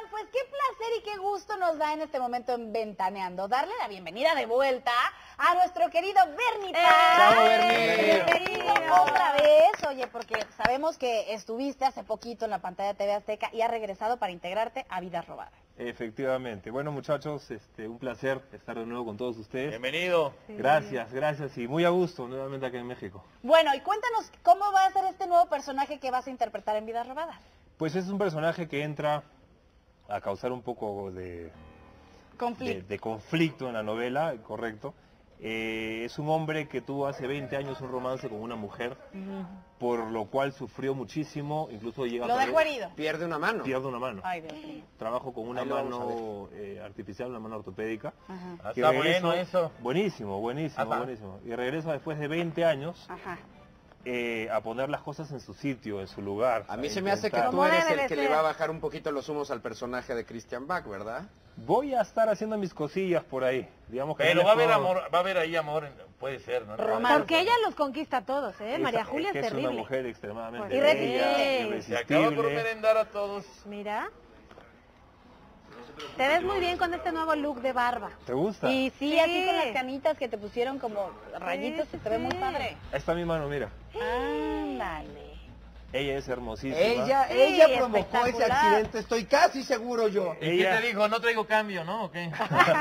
pues qué placer y qué gusto nos da en este momento en Ventaneando darle la bienvenida de vuelta a nuestro querido Bernie Paz. ¡Chao, Bernie! Bienvenido otra vez. Oye, porque sabemos que estuviste hace poquito en la pantalla de TV Azteca y has regresado para integrarte a Vidas Robadas. Efectivamente. Bueno, muchachos, un placer estar de nuevo con todos ustedes. Bienvenido. Gracias, gracias y muy a gusto nuevamente aquí en México. Bueno, y cuéntanos cómo va a ser este nuevo personaje que vas a interpretar en Vidas Robadas. Pues es un personaje que entra a causar un poco de conflicto en la novela, correcto. Es un hombre que tuvo hace 20 años un romance con una mujer, por lo cual sufrió muchísimo, incluso llega Lo dejó herido. Pierde una mano. Pierde una mano. Ay, Dios mío. Trabajo con una Ahí lo vamos mano artificial, una mano ortopédica. Ajá. Que Está regreso- bueno eso. Buenísimo, buenísimo, Ajá. buenísimo. Y regresa después de 20 años Ajá. a poner las cosas en su sitio, en su lugar. A mí se me hace que intentar- tú Como eres debe el de que ser. le va a bajar un poquito los humos al personaje de Christian Bach, ¿verdad? Voy a estar haciendo mis cosillas por ahí. Digamos que Pero no va a les haber puedo- amor, va a haber ahí amor, puede ser, ¿no? Romance. Porque ella los conquista a todos, ¿eh? Esa- María Julia que es es una terrible. mujer extremadamente Pues, bella, Se acaba por irresistible. merendar a todos. Mira. Te ves muy bien con este nuevo look de barba. ¿Te gusta? Y sí, así con las canitas que te pusieron como rayitos, Sí, se te ve muy sí. padre. Ahí está mi mano, mira. Ándale. Ella es hermosísima. Ella Sí, provocó ese espectacular. accidente, estoy casi seguro yo. ¿Y Ella- qué te dijo? No traigo cambio, ¿no? ¿O qué?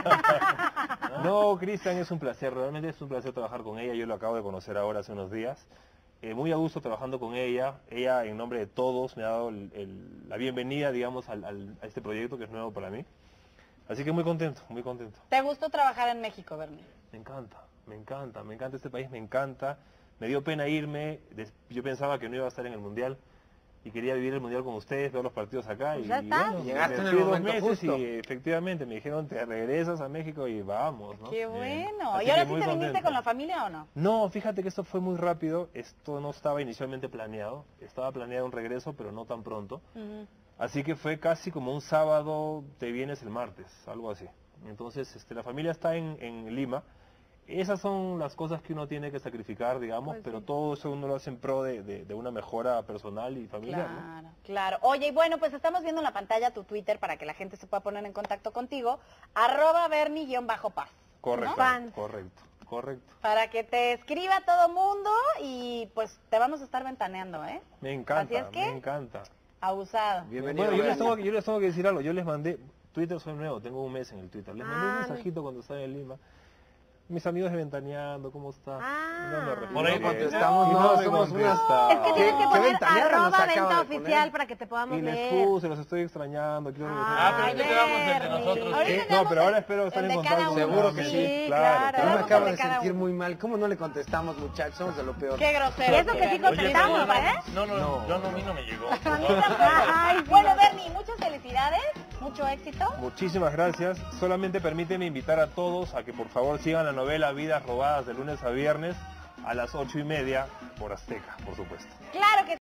No, Cristian, es un placer, realmente es un placer trabajar con ella. Yo lo acabo de conocer ahora hace unos días. Muy a gusto trabajando con ella. Ella, en nombre de todos, me ha dado la bienvenida, digamos, a este proyecto que es nuevo para mí. Así que muy contento, muy contento. ¿Te gustó trabajar en México, Bernie? Me encanta, me encanta, me encanta este país, me encanta. Me dio pena irme, yo pensaba que no iba a estar en el Mundial y quería vivir el Mundial con ustedes, ver los partidos acá. Pues Y ya está. bueno, Llegaste me en el fui 2 momento meses justo. y efectivamente me dijeron, te regresas a México y vamos, ¿no? Qué bueno. Así ¿Y ahora que sí muy te viniste contento. con la familia o no? No, fíjate que esto fue muy rápido, esto no estaba inicialmente planeado, estaba planeado un regreso, pero no tan pronto. Así que fue casi como un sábado, te vienes el martes, algo así. Entonces, la familia está en Lima. Esas son las cosas que uno tiene que sacrificar, digamos, Pues pero sí. todo eso uno lo hace en pro de una mejora personal y familiar, ¿no? Claro, claro. Oye, y bueno, pues estamos viendo en la pantalla tu Twitter para que la gente se pueda poner en contacto contigo, @Bernie_Paz. Correcto, Fans. correcto, correcto. Para que te escriba todo mundo y pues te vamos a estar ventaneando, ¿eh? Me encanta, Así es que- me encanta. Abusado. Bienvenido. Bueno, yo les, Bernie. tengo que decir algo, yo les mandé, Twitter soy nuevo, tengo un mes en el Twitter, les mandé un Ah, mensajito cuando estaba en Lima. Mis amigos de Ventaneando, ¿cómo está? Ah. No me Por ahí respondieron. contestamos, Y no, me somos contestaron. Es que tienes que ¿Qué poner ventaneara nos acaba @venta de oficial poner? para que te podamos Y les leer. puse, los estoy extrañando, quiero regresar. Ah, pero Ay, ahorita te damos el de Bernie. nosotros. Ahorita ¿Qué? te No, damos pero ahora espero estar el en de cada contacto. uno. Seguro que sí. Sí, claro. claro. Yo me Vamos acabo de de cada sentir uno. muy mal. ¿Cómo no le contestamos, muchachos? Somos de lo peor. Qué grosero. Y eso que sí Oye, contestamos, pero ¿eh? No, no, No. yo no, a mí no me llegó. Ay, bueno, Bernie, muchas felicidades, mucho éxito. Muchísimas gracias. Solamente permíteme invitar a todos a que por favor sigan la novela Vidas Robadas de lunes a viernes a las 8:30 por Azteca, por supuesto. Claro que